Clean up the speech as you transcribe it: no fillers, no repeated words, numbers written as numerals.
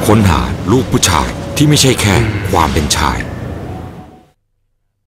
ค้นหาลูกผู้ชายที่ไม่ใช่แค่ความเป็นชาย